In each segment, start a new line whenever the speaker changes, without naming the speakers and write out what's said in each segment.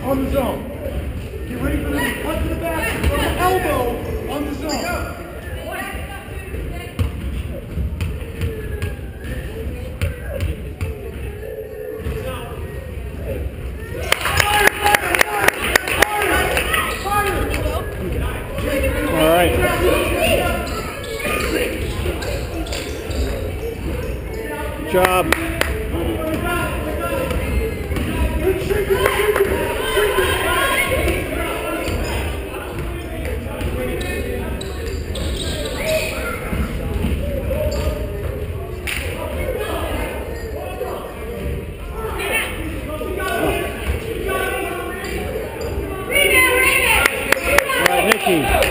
on the zone. Get ready for the cut to the back. From the elbow on the zone.
All right. Good job. All right, Nikki.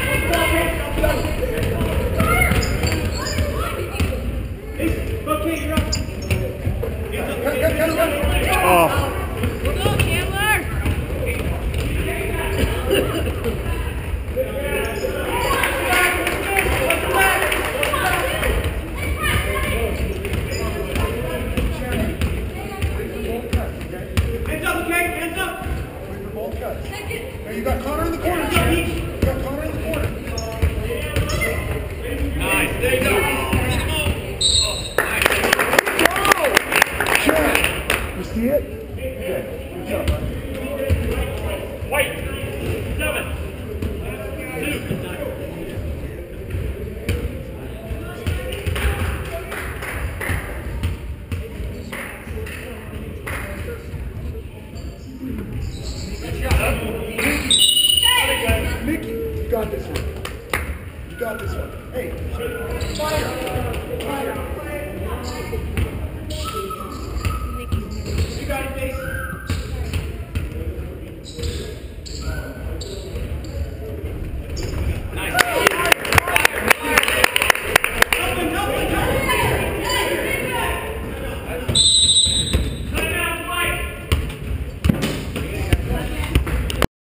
Oh.
Go, Chandler!
Hands up, okay? Hands up! Now you got Connor in the corner, Johnny. You got Connor in the corner.
Nice, there you go.
You see it? Good. Good job, buddy.
Wait. 7. 2.
Mickey, you got this one. You got this one. Hey, fire!